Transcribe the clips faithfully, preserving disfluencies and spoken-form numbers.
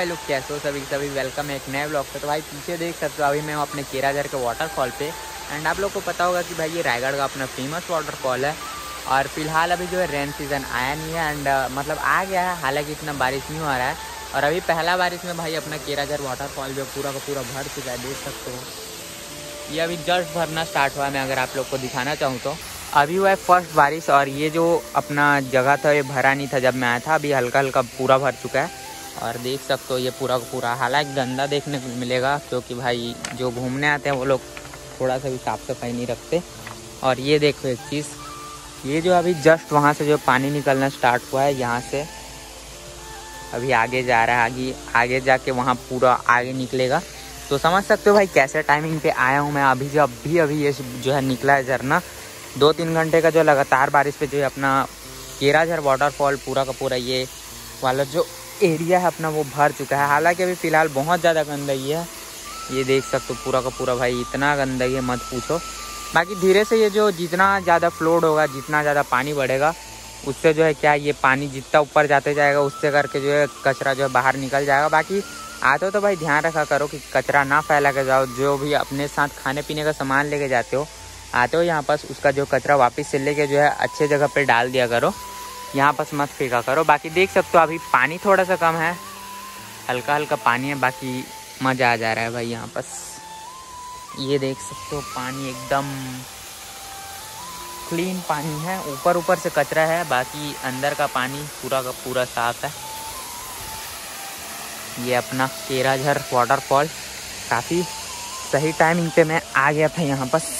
भाई लोग, कैसे हो सभी सभी वेलकम है एक नए ब्लॉग पे। तो भाई पीछे देख सकते हो, अभी मैं हूँ अपने केराझर के वाटरफॉल पे। एंड आप लोग को पता होगा कि भाई ये रायगढ़ का अपना फेमस वाटरफॉल है। और फिलहाल अभी जो है रेन सीज़न आया नहीं है एंड uh, मतलब आ गया है, हालांकि इतना बारिश नहीं हो रहा है। और अभी पहला बारिश में भाई अपना केराझर वाटरफॉल जो पूरा का पूरा भर चुका है, देख सकते हो। ये अभी जस्ट भरना स्टार्ट हुआ है। मैं अगर आप लोग को दिखाना चाहूँ तो अभी हुआ है फर्स्ट बारिश, और ये जो अपना जगह था ये भरा नहीं था जब मैं आया था, अभी हल्का हल्का पूरा भर चुका है। और देख सकते हो ये पूरा का पूरा, हालांकि गंदा देखने को मिलेगा क्योंकि भाई जो घूमने आते हैं वो लोग थोड़ा सा भी साफ सफाई नहीं रखते। और ये देखो एक चीज़, ये जो अभी जस्ट वहाँ से जो पानी निकलना स्टार्ट हुआ है, यहाँ से अभी आगे जा रहा है, आगे आगे जाके वहाँ पूरा आगे निकलेगा। तो समझ सकते हो भाई कैसे टाइमिंग पे आया हूँ मैं। अभी जो अभी अभी ये जो है निकला है झरना, दो तीन घंटे का जो लगातार बारिश पे जो है अपना केराझर वाटरफॉल पूरा का पूरा ये वाला जो एरिया है अपना वो भर चुका है। हालांकि अभी फ़िलहाल बहुत ज़्यादा गंदगी है, ये देख सकते हो पूरा का पूरा भाई, इतना गंदगी है मत पूछो। बाकी धीरे से ये जो जितना ज़्यादा फ्लोड होगा, जितना ज़्यादा पानी बढ़ेगा, उससे जो है क्या ये पानी जितना ऊपर जाते जाएगा उससे करके जो है कचरा जो है बाहर निकल जाएगा। बाकी आते हो तो भाई ध्यान रखा करो कि कचरा ना फैला के जाओ। जो भी अपने साथ खाने पीने का सामान लेके जाते हो, आते हो यहाँ पास उसका जो कचरा वापस से लेके जो है अच्छे जगह पे डाल दिया करो, यहाँ पास मत फेंका करो। बाकी देख सकते हो अभी पानी थोड़ा सा कम है, हल्का हल्का पानी है, बाकी मज़ा आ जा रहा है भाई यहाँ पास। ये देख सकते हो पानी एकदम क्लीन पानी है, ऊपर ऊपर से कचरा है, बाकी अंदर का पानी पूरा का पूरा साफ है। ये अपना केराझर वाटरफॉल, काफ़ी सही टाइमिंग पे मैं आ गया था यहाँ पास।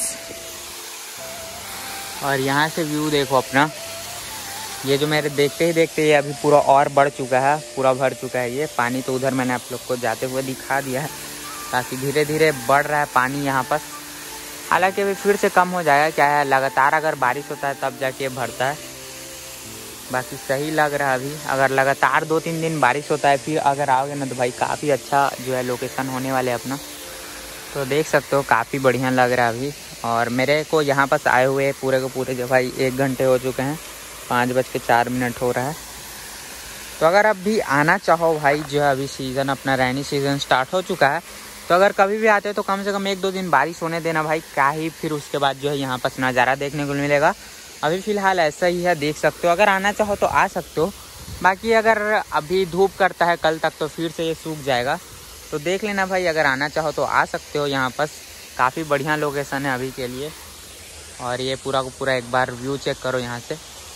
और यहाँ से व्यू देखो अपना, ये जो मेरे देखते ही देखते ये अभी पूरा और बढ़ चुका है, पूरा भर चुका है ये पानी। तो उधर मैंने आप लोग को जाते हुए दिखा दिया है, ताकि धीरे धीरे बढ़ रहा है पानी यहाँ पर। हालांकि अभी फिर से कम हो जाएगा, क्या है लगातार अगर बारिश होता है तब जाके भरता है। बाकी सही लग रहा है अभी, अगर लगातार दो तीन दिन बारिश होता है फिर अगर आओगे ना तो भाई काफ़ी अच्छा जो है लोकेशन होने वाले अपना। तो देख सकते हो काफ़ी बढ़िया लग रहा है अभी। और मेरे को यहाँ पास आए हुए पूरे को पूरे जो भाई एक घंटे हो चुके हैं, पाँच बज के चार मिनट हो रहा है। तो अगर अब भी आना चाहो भाई, जो है अभी सीज़न अपना रैनी सीज़न स्टार्ट हो चुका है, तो अगर कभी भी आते हो तो कम से कम एक दो दिन बारिश होने देना भाई, क्या ही फिर उसके बाद जो है यहाँ पास नज़ारा देखने को मिलेगा। अभी फ़िलहाल ऐसा ही है, देख सकते हो। अगर आना चाहो तो आ सकते हो, बाकी अगर अभी धूप करता है कल तक तो फिर से ये सूख जाएगा। तो देख लेना भाई, अगर आना चाहो तो आ सकते हो यहाँ पास, काफ़ी बढ़िया लोकेशन है अभी के लिए। और ये पूरा को पूरा एक बार व्यू चेक करो यहाँ से।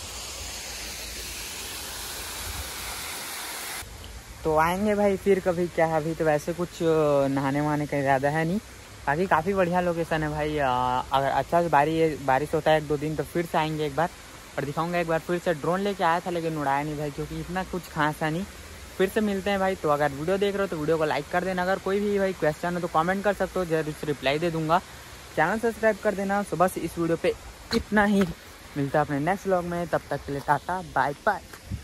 तो आएंगे भाई फिर कभी, क्या है अभी तो वैसे कुछ नहाने वहाने का इरादा है नहीं। बाकी काफ़ी बढ़िया लोकेशन है भाई। अगर अच्छा से बारिश बारिश होता है एक दो दिन तो फिर से आएंगे एक बार और दिखाऊंगा एक बार। फिर से ड्रोन लेके आया था लेकिन उड़ाया नहीं भाई, क्योंकि इतना कुछ खास है नहीं। फिर से मिलते हैं भाई। तो अगर वीडियो देख रहे हो तो वीडियो को लाइक कर देना। अगर कोई भी भाई क्वेश्चन हो तो कमेंट कर सकते हो, जरूर से रिप्लाई दे दूंगा। चैनल सब्सक्राइब कर देना। तो बस इस वीडियो पे इतना ही, मिलता है अपने नेक्स्ट व्लॉग में, तब तक के लिए टाटा बाय बाय।